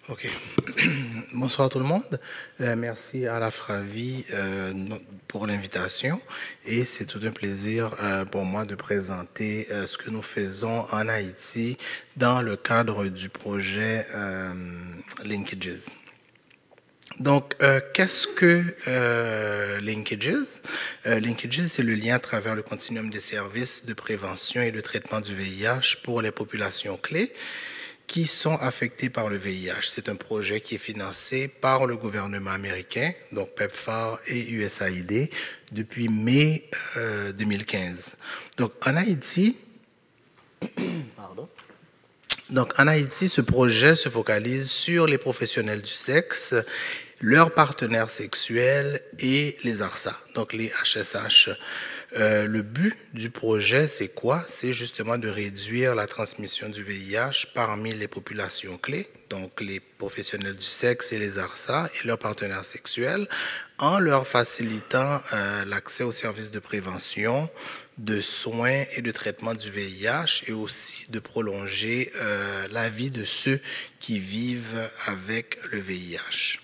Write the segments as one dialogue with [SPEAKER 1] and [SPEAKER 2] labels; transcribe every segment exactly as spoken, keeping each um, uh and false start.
[SPEAKER 1] OK. Bonsoir tout le monde. Euh, merci à la Fravi euh, pour l'invitation et c'est tout un plaisir euh, pour moi de présenter euh, ce que nous faisons en Haïti dans le cadre du projet euh, Linkages. Donc, euh, qu'est-ce que euh, Linkages? Euh, Linkages, c'est le lien à travers le continuum des services de prévention et de traitement du V I H pour les populations clés qui sont affectés par le V I H. C'est un projet qui est financé par le gouvernement américain, donc PEPFAR et U S A I D, depuis mai euh, deux mille quinze. Donc en Haïti, pardon. Donc en Haïti, ce projet se focalise sur les professionnels du sexe, leurs partenaires sexuels et les A R S A, donc les H S H. Euh, le but du projet, c'est quoi? C'est justement de réduire la transmission du V I H parmi les populations clés, donc les professionnels du sexe et les A R S A et leurs partenaires sexuels, en leur facilitant euh, l'accès aux services de prévention, de soins et de traitement du V I H et aussi de prolonger euh, la vie de ceux qui vivent avec le V I H.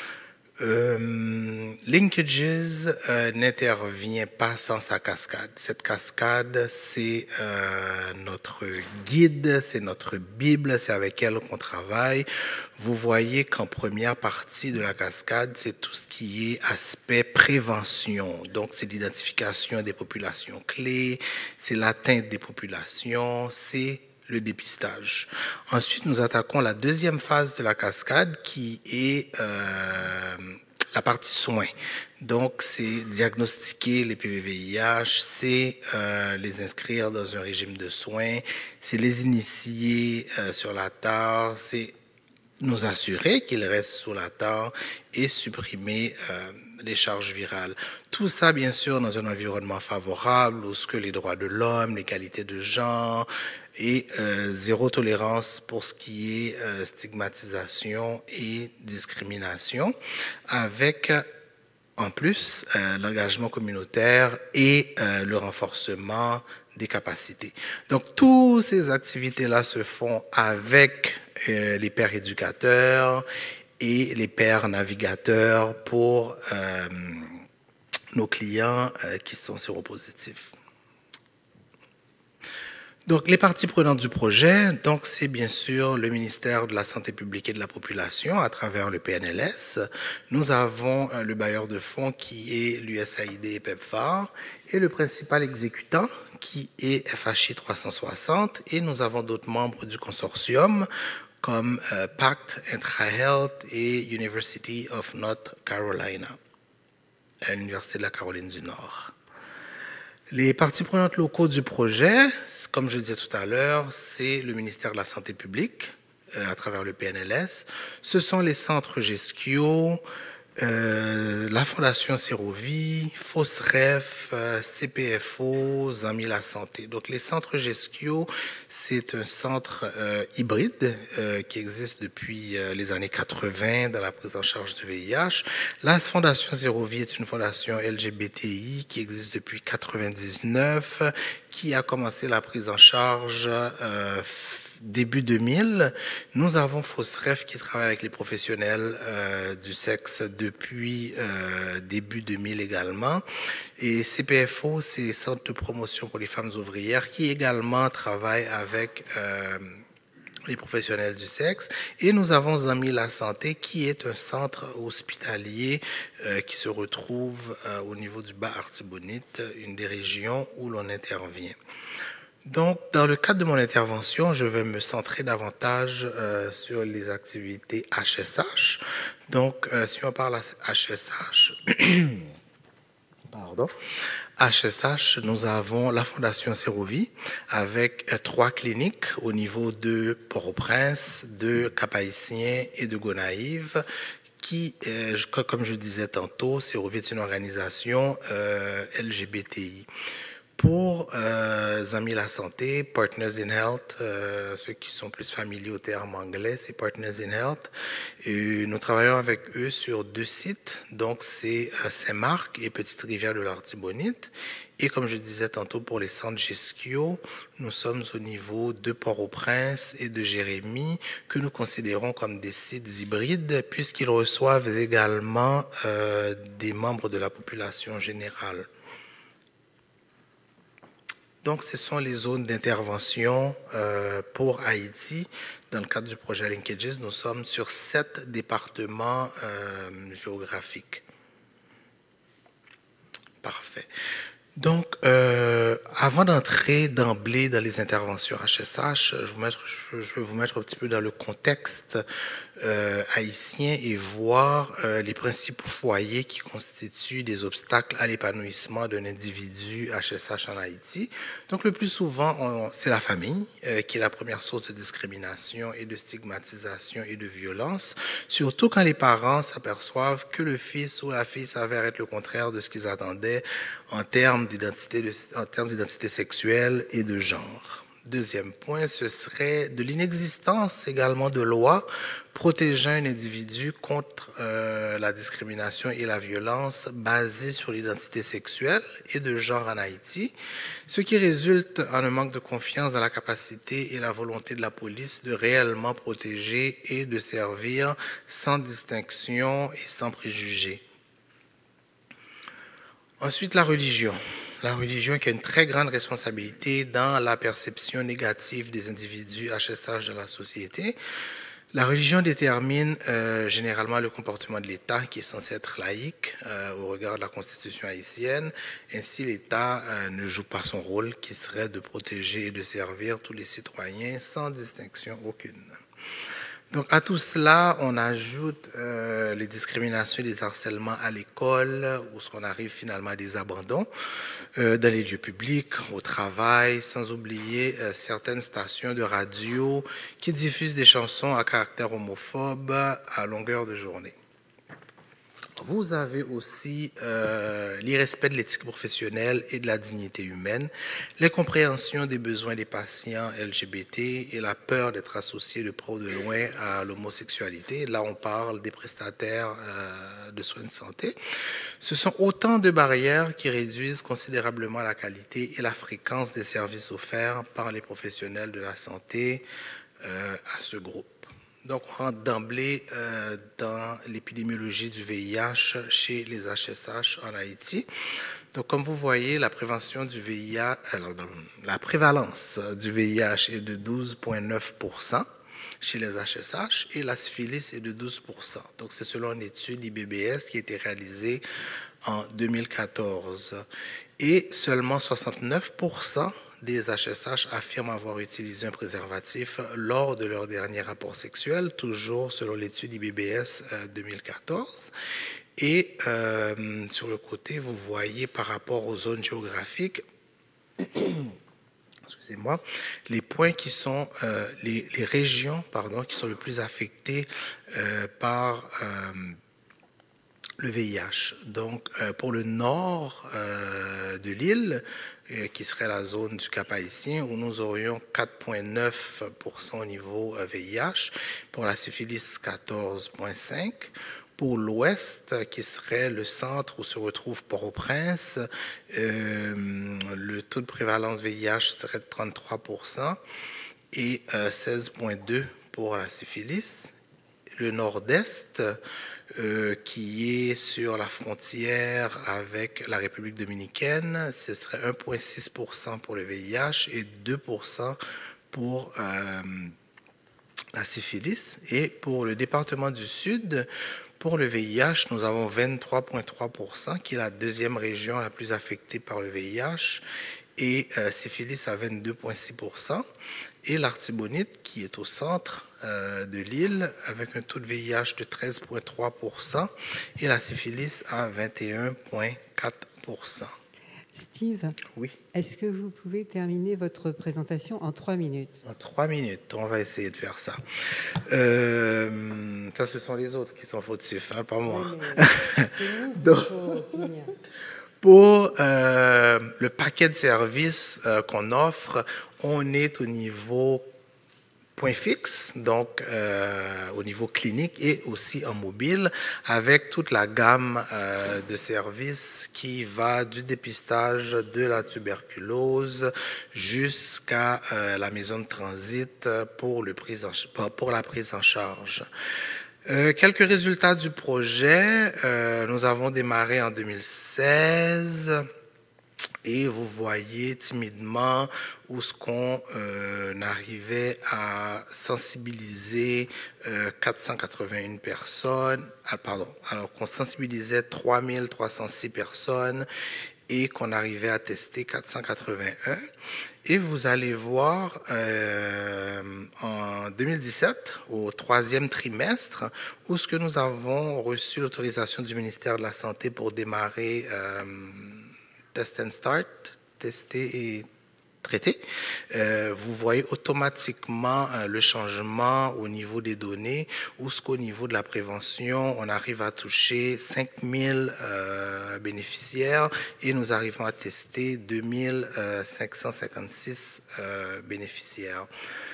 [SPEAKER 1] Euh, Linkages euh, n'intervient pas sans sa cascade. Cette cascade, c'est euh, notre guide, c'est notre Bible, c'est avec elle qu'on travaille. Vous voyez qu'en première partie de la cascade, c'est tout ce qui est aspect prévention. Donc, c'est l'identification des populations clés, c'est l'atteinte des populations, c'est le dépistage. Ensuite, nous attaquons la deuxième phase de la cascade qui est euh, la partie soins. Donc, c'est diagnostiquer les P V V I H, c'est euh, les inscrire dans un régime de soins, c'est les initier euh, sur la tare, c'est nous assurer qu'ils restent sur la tare et supprimer euh, les charges virales. Tout ça, bien sûr, dans un environnement favorable où ce que les droits de l'homme, l'égalité de genre et euh, zéro tolérance pour ce qui est euh, stigmatisation et discrimination, avec en plus euh, l'engagement communautaire et euh, le renforcement des capacités. Donc, toutes ces activités-là se font avec euh, les pères éducateurs et les pères navigateurs pour euh, nos clients euh, qui sont séropositifs. Donc, les parties prenantes du projet, donc c'est bien sûr le ministère de la Santé publique et de la Population à travers le P N L S. Nous avons euh, le bailleur de fonds qui est l'U S A I D et PEPFAR et le principal exécutant qui est F H I trois cent soixante et nous avons d'autres membres du consortium comme euh, PACT, IntraHealth et University of North Carolina, à l'Université de la Caroline du Nord. Les parties prenantes locaux du projet, comme je le disais tout à l'heure, c'est le ministère de la Santé publique euh, à travers le P N L S. Ce sont les centres GESCIO, euh, la Fondation Sérovie, FOSREF, euh, C P F O, Zami la Santé. Donc les centres GESCIO, c'est un centre euh, hybride euh, qui existe depuis euh, les années quatre-vingt dans la prise en charge du V I H. La Fondation Sérovie est une fondation L G B T I qui existe depuis quatre-vingt-dix-neuf, qui a commencé la prise en charge euh, début deux mille. Nous avons FOSREF qui travaille avec les professionnels euh, du sexe depuis euh, début deux mille également. Et C P F O, c'est Centre de promotion pour les femmes ouvrières, qui également travaille avec euh, les professionnels du sexe. Et nous avons Zami la Santé, qui est un centre hospitalier euh, qui se retrouve euh, au niveau du Bas-Artibonite, une des régions où l'on intervient. Donc, dans le cadre de mon intervention, je vais me centrer davantage euh, sur les activités H S H. Donc, euh, si on parle H S H, pardon, H S H, nous avons la Fondation Sérovie avec euh, trois cliniques au niveau de Port-au-Prince, de Cap-Haïtien et de Gonaïve qui, euh, comme je disais tantôt, Sérovie est une organisation euh, L G B T I. Pour euh, Zami la Santé, Partners in Health, euh, ceux qui sont plus familiers au terme anglais, c'est Partners in Health. Et nous travaillons avec eux sur deux sites, donc c'est euh, Saint-Marc et Petite-Rivière de l'Artibonite. Et comme je disais tantôt, pour les centres GESCIO, nous sommes au niveau de Port-au-Prince et de Jérémie, que nous considérons comme des sites hybrides, puisqu'ils reçoivent également euh, des membres de la population générale. Donc, ce sont les zones d'intervention euh, pour Haïti. Dans le cadre du projet Linkages, nous sommes sur sept départements euh, géographiques. Parfait. Donc, euh, avant d'entrer d'emblée dans les interventions H S H, je, vous mettre, je vais vous mettre un petit peu dans le contexte euh, haïtien et voir euh, les principaux foyers qui constituent des obstacles à l'épanouissement d'un individu H S H en Haïti. Donc, le plus souvent, c'est la famille, euh, qui est la première source de discrimination et de stigmatisation et de violence, surtout quand les parents s'aperçoivent que le fils ou la fille s'avère être le contraire de ce qu'ils attendaient en termes d'identité, en termes d'identité sexuelle et de genre. Deuxième point, ce serait de l'inexistence également de lois protégeant un individu contre euh, la discrimination et la violence basée sur l'identité sexuelle et de genre en Haïti, ce qui résulte en un manque de confiance dans la capacité et la volonté de la police de réellement protéger et de servir sans distinction et sans préjugés. Ensuite, la religion. La religion qui a une très grande responsabilité dans la perception négative des individus H S H dans la société. La religion détermine euh, généralement le comportement de l'État qui est censé être laïque euh, au regard de la Constitution haïtienne. Ainsi, l'État euh, ne joue pas son rôle qui serait de protéger et de servir tous les citoyens sans distinction aucune. Donc, à tout cela, on ajoute euh, les discriminations et les harcèlements à l'école, où on arrive finalement à des abandons euh, dans les lieux publics, au travail, sans oublier euh, certaines stations de radio qui diffusent des chansons à caractère homophobe à longueur de journée. Vous avez aussi euh, l'irrespect de l'éthique professionnelle et de la dignité humaine, l'incompréhension des besoins des patients L G B T et la peur d'être associé de près ou de loin à l'homosexualité. Là, on parle des prestataires euh, de soins de santé. Ce sont autant de barrières qui réduisent considérablement la qualité et la fréquence des services offerts par les professionnels de la santé euh, à ce groupe. Donc, on rentre d'emblée euh, dans l'épidémiologie du V I H chez les H S H en Haïti. Donc, comme vous voyez, la prévention du V I H, alors, la prévalence du V I H est de douze virgule neuf pour cent chez les H S H et la syphilis est de douze pour cent. Donc, c'est selon une étude I B B S qui a été réalisée en deux mille quatorze. Et seulement soixante-neuf pour cent des H S H affirment avoir utilisé un préservatif lors de leur dernier rapport sexuel, toujours selon l'étude I B B S euh, deux mille quatorze. Et euh, sur le côté, vous voyez par rapport aux zones géographiques, excusez-moi, les points qui sont, euh, les, les régions, pardon, qui sont le plus affectées euh, par euh, le V I H. Donc, euh, pour le nord euh, de l'île, euh, qui serait la zone du Cap haïtien, où nous aurions quatre virgule neuf pour cent au niveau euh, V I H, pour la syphilis quatorze virgule cinq pour cent. Pour l'ouest, qui serait le centre où se retrouve Port-au-Prince, euh, le taux de prévalence V I H serait de trente-trois pour cent et euh, seize virgule deux pour cent pour la syphilis. Le nord-est, euh, qui est sur la frontière avec la République dominicaine, ce serait un virgule six pour cent pour le V I H et deux pour cent pour euh, la syphilis. Et pour le département du Sud, pour le V I H, nous avons vingt-trois virgule trois pour cent, qui est la deuxième région la plus affectée par le V I H, et euh, syphilis à vingt-deux virgule six pour cent, et l'Artibonite, qui est au centre euh, de l'île, avec un taux de V I H de treize virgule trois pour cent, et la syphilis à vingt et un virgule quatre pour cent.
[SPEAKER 2] Steve,
[SPEAKER 1] oui.
[SPEAKER 2] Est-ce que vous pouvez terminer votre présentation en trois minutes?
[SPEAKER 1] En trois minutes, on va essayer de faire ça. Euh, ça, ce sont les autres qui sont fautifs, hein, pas moi.
[SPEAKER 2] Oui, c'est nous qu'il faut finir.
[SPEAKER 1] Pour euh, le paquet de services euh, qu'on offre, on est au niveau point fixe, donc euh, au niveau clinique et aussi en mobile, avec toute la gamme euh, de services qui va du dépistage de la tuberculose jusqu'à euh, la maison de transit pour, le prise en, pour la prise en charge. Euh, quelques résultats du projet. Euh, nous avons démarré en deux mille seize. Et vous voyez timidement où ce qu'on euh, arrivait à sensibiliser euh, quatre cent quatre-vingt-une personnes, ah, pardon, alors qu'on sensibilisait trois mille trois cent six personnes et qu'on arrivait à tester quatre cent quatre-vingt-un. Et vous allez voir euh, en deux mille dix-sept, au troisième trimestre, où ce que nous avons reçu l'autorisation du ministère de la Santé pour démarrer euh, Test and Start, tester et traiter. Euh, vous voyez automatiquement euh, le changement au niveau des données, où ce qu'au niveau de la prévention, on arrive à toucher cinq mille euh, bénéficiaires et nous arrivons à tester deux mille cinq cent cinquante-six euh, bénéficiaires.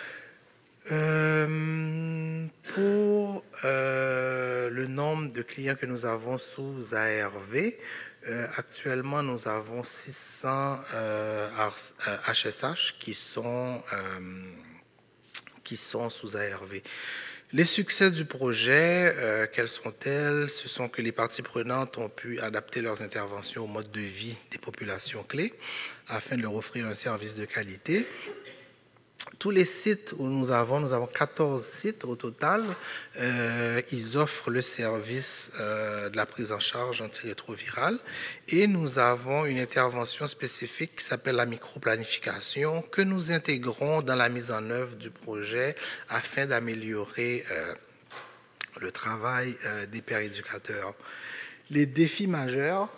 [SPEAKER 1] Euh, pour euh, le nombre de clients que nous avons sous A R V, euh, actuellement nous avons six cents euh, H S H qui sont, euh, qui sont sous A R V. Les succès du projet, euh, quels sont-elles? Ce sont que les parties prenantes ont pu adapter leurs interventions au mode de vie des populations clés afin de leur offrir un service de qualité. Tous les sites où nous avons, nous avons quatorze sites au total, euh, ils offrent le service euh, de la prise en charge antirétrovirale et nous avons une intervention spécifique qui s'appelle la microplanification que nous intégrons dans la mise en œuvre du projet afin d'améliorer euh, le travail euh, des pères éducateurs. Les défis majeurs,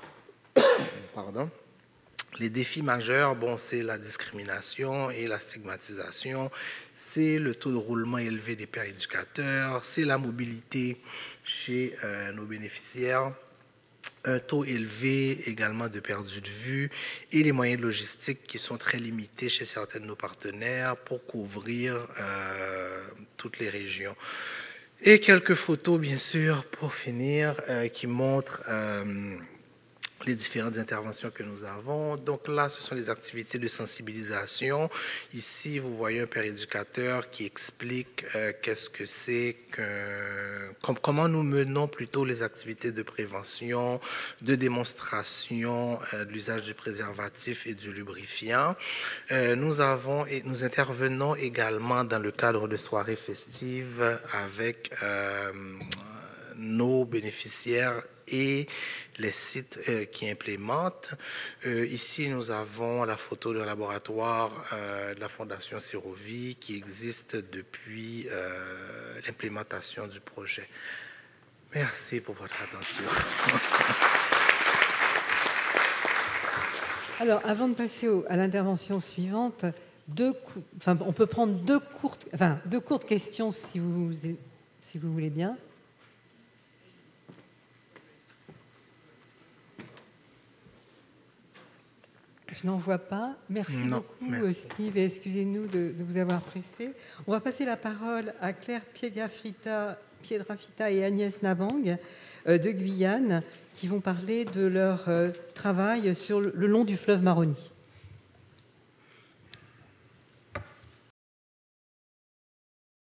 [SPEAKER 1] pardon, Les défis majeurs, bon, c'est la discrimination et la stigmatisation, c'est le taux de roulement élevé des pères éducateurs, c'est la mobilité chez euh, nos bénéficiaires, un taux élevé également de perdu de vue et les moyens logistiques qui sont très limités chez certains de nos partenaires pour couvrir euh, toutes les régions. Et quelques photos, bien sûr, pour finir, euh, qui montrent euh, les différentes interventions que nous avons. Donc là, ce sont les activités de sensibilisation. Ici, vous voyez un père éducateur qui explique euh, qu'est-ce que c'est, que, com comment nous menons plutôt les activités de prévention, de démonstration euh, de l'usage du préservatif et du lubrifiant. Euh, nous avons et nous intervenons également dans le cadre de soirées festives avec euh, nos bénéficiaires et les sites euh, qui implémentent. Euh, ici, nous avons la photo d'un laboratoire euh, de la Fondation Serovie qui existe depuis euh, l'implémentation du projet. Merci pour votre attention.
[SPEAKER 2] Alors, avant de passer au, à l'intervention suivante, deux, enfin, on peut prendre deux courtes, enfin, deux courtes questions si vous, si vous voulez bien. Je n'en vois pas. Merci non, beaucoup, merci. Steve, et excusez-nous de, de vous avoir pressé. On va passer la parole à Claire Piedrafita, Piedrafita et Agnès Nabang euh, de Guyane, qui vont parler de leur euh, travail sur le, le long du fleuve Maroni.